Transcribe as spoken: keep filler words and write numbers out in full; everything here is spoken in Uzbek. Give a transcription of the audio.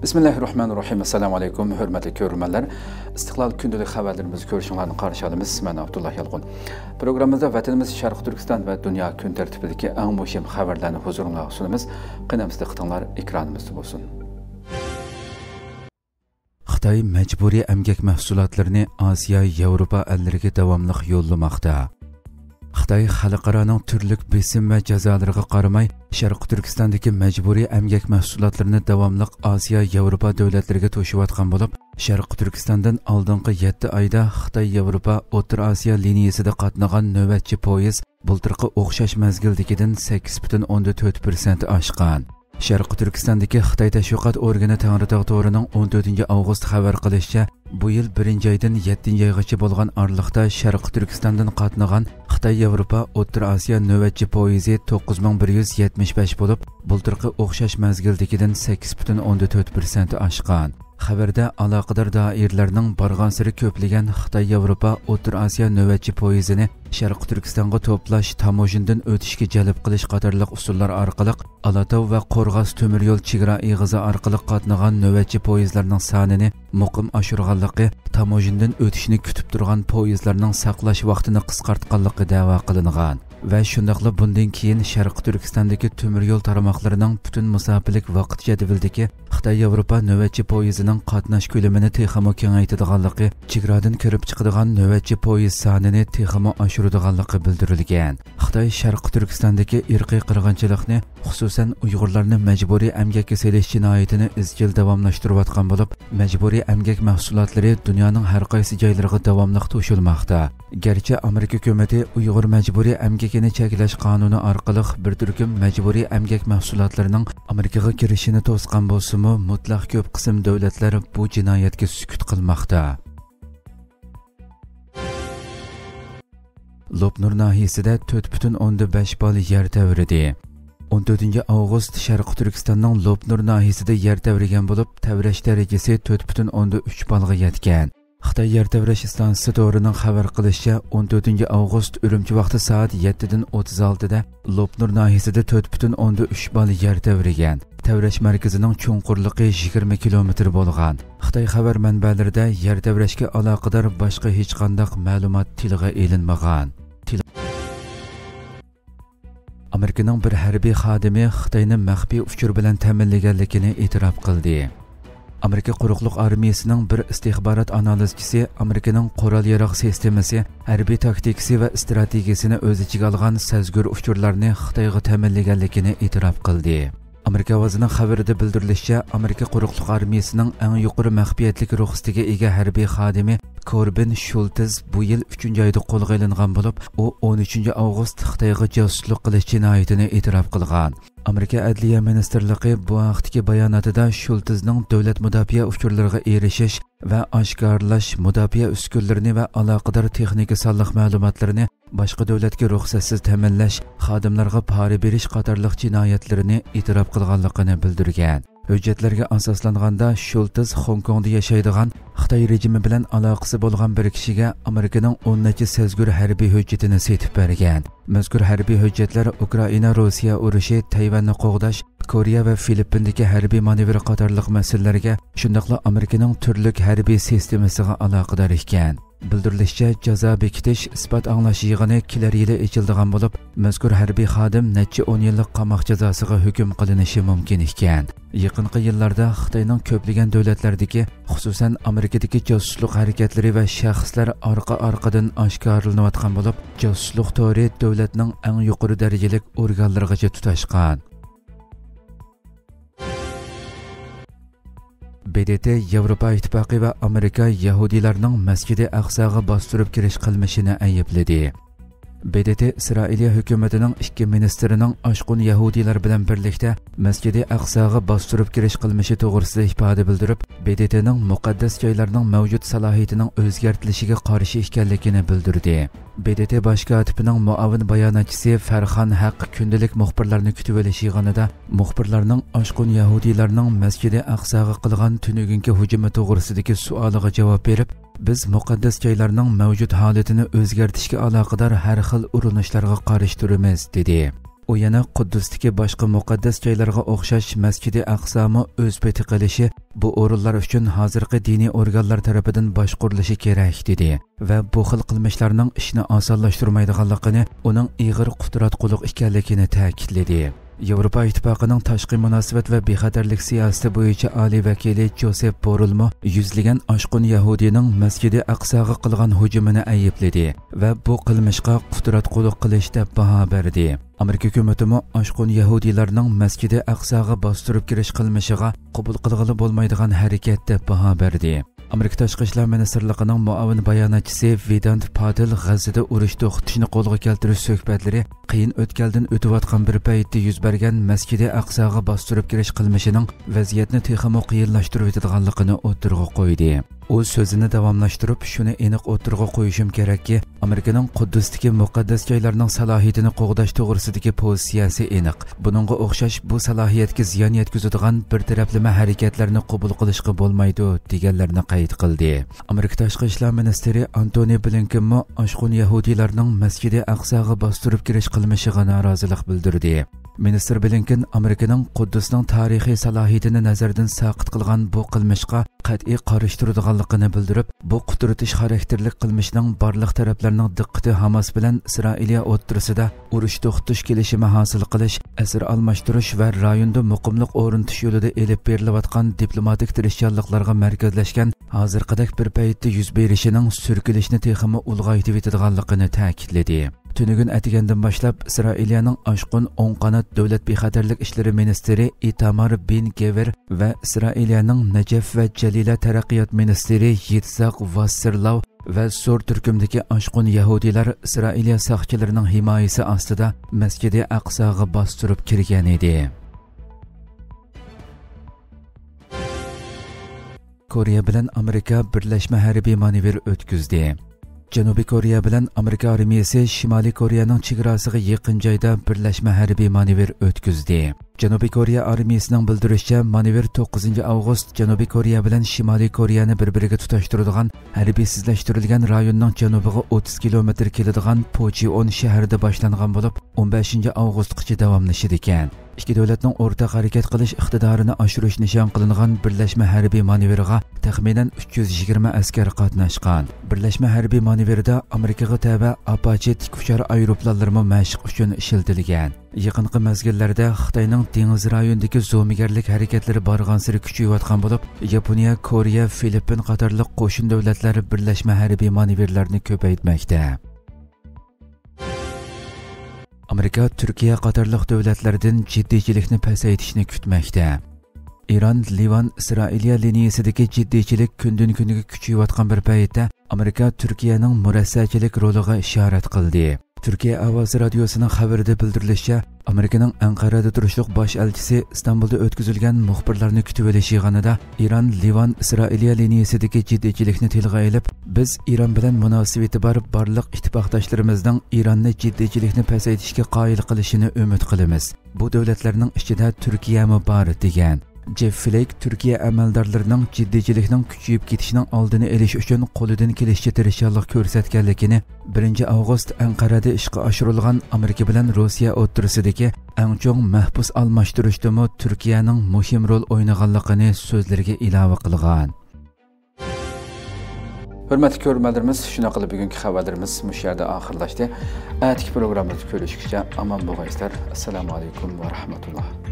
Bismillahirrahmanirrahim. Assalamu alaykum, hurmatli ko'ruvchilar. Istiqlol kundalik xabarlarimizni ko'rishinglarni qarshi olamiz. Men Abdullah Yalqun. Programmamizda vatanimiz Sharq Turkiston va dunyo kun tartibidagi eng muhim xabarlarni huzuringizga sunamiz. Qanamizda qitinglar ekranimizda bo'lsin. Xitoy majburiy emgak mahsulotlarini Osiyo, Yevropa ellariga davomli yo'llamoqda. Xitoy xalqaroning turli besim va jazolariga qaramay, Sharq Turkistondagi majburiy emgak mahsulotlarini davomli Osiyo, Yevropa davlatlariga to'shiyotgan bo'lib, Sharq Turkistondan oldingi yetti oyda Xitoy Yevropa O'rta Osiyo liniyasida qatnagan navbatchi poyezd bultirqi o'xshash mazgildagidan sakkiz butun o'ndan to'rt foiz oshgan. Sharq Turkistondagi Xitoy tashviqot organi Tangritog' to'rining o'n to'rtinchi avgust xabar qilishicha, bu yil birinchi oydan yettinchi oygacha bo'lgan oraliqda Sharq Turkistondan qatnagan Xitoy Yevropa O'rta Osiyo navbatchi poyezdi to'qqiz ming bir yuz yetmish besh bo'lib, bultirqi o'xshash mazgildagidan sakkiz butun o'ndan to'rt foiz oshgan. Xabarda aloqador doiralarning barg'ansiri ko'plagan Xitoy Yevropa O'rta Osiyo navbatchi poyezdini Sharq Turkistonga to'plash, tamojindan o'tishga jalb qilish qatorliq usullar orqali Alatov va Qo'rg'os temir yo'l chegara eg'izi orqali qatnagan navbatchi poyezdlarning sonini muqim oshirganligi, tamojindan o'tishni kutib turgan poyezdlarning saqlash vaqtini qisqartganligi da'vo qilingan. Va shundaqla bundan keyin Sharq Turkistondagi temir yo'l tarmoqlarining butun musofirlik vaqt jadvaldagi Xitoy Yevropa navbatchi poyezdining qatnash ko'lamini texmo kengaytirganligi, chegaradan kirib chiqadigan navbatchi poyezd sonini texmo oshiradiganligi bildirilgan. Xitoy Sharq Turkistondagi irqiy qirg'inchilikni, xususan Uyg'urlarni majburiy emgakka selish jinoyatini izchil davomlashtirayotgan bo'lib, majburiy emgak mahsulotlari dunyoning har qaysi joylariga davomli to'shilmoqda. Garchi Amerika hukumati Uyg'ur majburiy emgakini cheklash qonuni orqali bir turkum majburiy emgak mahsulotlarining Amerikaga kirishini to'sgan bo'lsa-mu, mutlaq ko'p qism davlatlar bu jinoyatga sukut qilmoqda. Lopnur nahiyasida to'rt butun o'ndan besh bal yer tavridi. o'n to'rtinchi avgust Sharq Turkistonning Lopnur nahiyasida yer tavrigan bo'lib, tavrash darajasi to'rt butun o'ndan uch balga yetgan. Xitoy yer tavrash stansiyasi to'rining xabar qilishicha, o'n to'rtinchi avgust Urumchi vaqti soat yettidan o'ttiz oltida Lopnur nahiyasida to'rt butun o'ndan uch bal yer tavrigan. Tavrash markazining cho'nqurligi yigirma kilometr bo'lgan. Xitoy xabar manbalarida yer tavrashga aloqador boshqa hech qanday ma'lumot tilga elinmagan. Amerikaning bir harbiy xodimi Xitoyni maxfiy uchur bilan ta'minlaganligini e'tirof qildi. Amerika quruqliq armiyasining bir istixborot analizchisi Amerikaning qurol yarog' sistemasi, harbiy taktikasi va strategiyasini o'z ichiga olgan sezgur uchurlarni Xitoyga ta'minlaganligini e'tirof qildi. Amerika ovozining xabarida bildirilishicha, Amerika quruqliq armiyasining eng yuqori maxfiyatlik ruxsatiga ega harbiy xodimi Corbin Schultz bu yil uchinchi oyda qo'lga olingan bo'lib, u o'n uchinchi avgust Xitoyga josuslik qilish jinoyatini e'tirof qilgan. Amerika Adliya ministrligi bu vaqtdagi bayonotida Schultzning davlat mudofaa uchurlariga erishish va oshkorlash, mudofaa uskunalarini va aloqador texnika sonliq ma'lumotlarini boshqa davlatga ruxsatsiz ta'minlash, xodimlarga pora berish qatorliq jinoyatlarini e'tirof qilganligini bildirgan. Hujjatlarga asoslanganda Schultz Hong Kongda yashaydigan, Xitoy rejimi bilan aloqasi bo'lgan bir kishiga Amerikaning o'n necha sezgur harbiy hujjatini setib bergan. Mazkur harbiy hujjatlar Ukraina Rossiya urushi, Tayvanni qo'g'dash, Koreya va Filippindagi harbiy manevr qatorliq masalalarga, shundaqla Amerikaning turli harbiy sistemasiga aloqador ekan. Bildirilishicha, jazo bekitish isbot anglash yig'ini kelar yili ochildigan bo'lib, mazkur harbiy xodim necha o'n yillik qamoq jazosiga hukm qilinishi mumkin ekan. Yaqinqi yillarda Xitoyning ko'plagan davlatlardagi, xususan Amerikadagi josuslik harakatlari va shaxslar orqa-orqadan oshkorlanayotgan bo'lib, josuslik to'ri davlatning eng yuqori darajalik organlarigacha tutashgan. B D T Yevropa Ittifoqi va Amerika Yahudiylarning Masjidi Aqsoga bostirib kirish qilmishini aybladi. B D T Isroiliya hukumatining ikki ministrining oshqun Yahudiylar bilan birlikda Masjidi Aqsoga bostirib kirish qilmishi to'g'risida ifoda bildirib, B D T'ning muqaddas joylarning mavjud salohiyatining o'zgartirishiga qarshi ekanligini bildirdi. B D T bosh kotibining muavin bayonotchisi Farxon Haq kundalik muxbirlarni kutib olish yig'inida muxbirlarning oshqun Yahudiylarning Masjidi Aqsoga qilgan tunugungi hujumi to'g'risidagi savoliga javob berib, biz muqaddas joylarning mavjud holatini o'zgartirishga aloqador har xil urinishlarga qarshi turamiz dedi. u yana Quddusdagi boshqa muqaddas joylarga o'xshash Masjidi Aqsomi o'z peti qilishi bu o'rinlar uchun hozirgi diniy organlar tarafidan boshqurilishi kerak dedi va bu xil qilmishlarning ishni osonlashtirmaydiganligini, uning ig'ir qudratquliq ekanligini ta'kidladi. Yevropa Ittifoqining tashqi munosabat va bexatarlik siyosati bo'yicha oliy vakili Josep Borrell yuzlagan oshqun Yahudining Masjidi Aqsoga qilgan hujumini aybladi va bu qilmishga qudratquliq qilish deb baho berdi. Amerika hukumati oshqun Yahudilarning Masjidi Aqsoga bostirib kirish qilmishiga qabul qilg'ili bo'lmaydigan harakat deb baho berdi. Amerika Tashqi ishlar ministrligining muavin bayonotchisi Vedant Patil G'azada urush to'xtatishni qo'lga keltirish suhbatlari qiyin o'tkaldan o'tayotgan bir paytda yuz bergan Masjidi Aqsoga bostirib kirish qilmishining vaziyatni texmo qiyinlashtirib etadiganligini o'tirg'a qo'ydi. U so'zini davomlashtirib, shuni aniq o'tirg'a qo'yishim kerakki, Amerikaning Quddusdagi muqaddas joylarning salohiyatini qo'g'dash to'g'risidagi pozitsiyasi aniq. Buningga o'xshash bu salohiyatga ziyon yetkazadigan bir taraflama harakatlarni qabul qilishga bo'lmaydi deganlarni qayd qildi. Amerika Tashqi ishlar ministri Antony Blinken oshqun Yahudilarning Masjidi Aqsoga bostirib kirish qilmishiga norozilik bildirdi. Minister Blinken Amerikaning Quddusning tarixiy salohiyatini nazardan saqit qilgan bu qilmishga qat'iy qarshi turadiganligini bildirib, bu quturtish xarakterli qilmishning barliq taraflarning diqqati Hamas bilan Isroiliya o'rtasida urush to'xtatish kelishimi hosil qilish, asir almashtirish va rayonda muqimlik o'rnatish yo'lida elib berilayotgan diplomatik tirishchanliklarga markazlashgan hozirgidek bir paytda yuz berishining surkilishni texmi ulg'aytib etadiganligini ta'kidladi. Tunigun atigandan boshlab Isroiliyaning oshqun o'ng qanot davlat bexatarlik ishlari ministri Itamar bin Gever va Isroiliyaning Najaf va Jalila taraqqiyot ministri Yitzhak Wasserlov va Sur turkumdagi oshqun Yahudilar Isroiliya soqchilarining himoyasi ostida Masjidi Aqsoga bostirib kirgan edi. Koreya bilan Amerika birlashma harbiy manevr o'tkazdi. Janubiy Koreya bilan Amerika armiyasi Shimoliy Koreyaning chegarasiga yaqin joyda birlashma harbiy manevr o'tkazdi. Janubiy Koreya armiyasining bildirishicha, manevr to'qqizinchi avgust Janubiy Koreya bilan Shimoliy Koreyani bir-biriga tutashtiradigan harbiysizlashtirilgan rayonning janubiga o'ttiz kilometr keladigan Pocheon shahrida boshlangan bo'lib, o'n beshinchi avgustgacha davomlashadi ekan. Ikki davlatning o'rtaq harakat qilish iqtidorini oshirish nishon qilingan birlashma harbiy manevrga taxminan uch yuz yigirma askar qatnashgan. Birlashma harbiy manevrda Amerikaga taba Apache tikuchar aeroplanlarmi mashq uchun ishlatilgan. Yaqinqi mezgillarda Xitoyning dengiz rayonidagi zo'migarlik harakatlari borgan-sari kuchayayotgan bo'lib, Yaponiya, Koreya, Filippin qatorliq qo'shin davlatlari birlashma harbiy manevrlarni ko'paytmoqda. Amerika Turkiya qatorliq davlatlardan jiddiychilikni pasaytirishni kutmoqda. Iran, Livan, Isroiliya liniyasidagi jiddiychilik kundan kuniga kuchayayotgan bir paytda Amerika Turkiyaning murassachilik roliga ishorat qildi. Turkiya Ovozi radiosining xabarida bildirilishicha, Amerikaning Anqarada turishliq bosh elchisi Istanbulda o'tkazilgan muxbirlarni kutib olish yig'inida Iran, Livan, Isroiliya liniyasidagi jiddiychilikni tilga olib, biz Iran bilan munosabati bor barliq ittifoqdoshlarimizning Iranni jiddiychilikni pasaytirishga qoyil qilishini umid qilamiz. Bu davlatlarning ichida Turkiya ham bor degan. Jeff Flake Turkiya amaldorlarining jiddiychilikning kuchayib ketishining oldini olish uchun qo'lidan kelishicha tirishchilik ko'rsatganligini birinchi avgust Anqarada ishga oshirilgan Amerika bilan Rossiya o'rtasidagi eng chong mahbus almashtirishdimi Turkiyaning muhim rol o'ynaganligini so'zlariga ilova qilgan. Hurmatli ko'ruvchilarimiz, shuna qilib bugungi xabarlarimiz mush yerda oxirlashdi. Atigi programmamizni ko'rishguncha omon bo'linglar. Assalomu alaykum va rahmatulloh.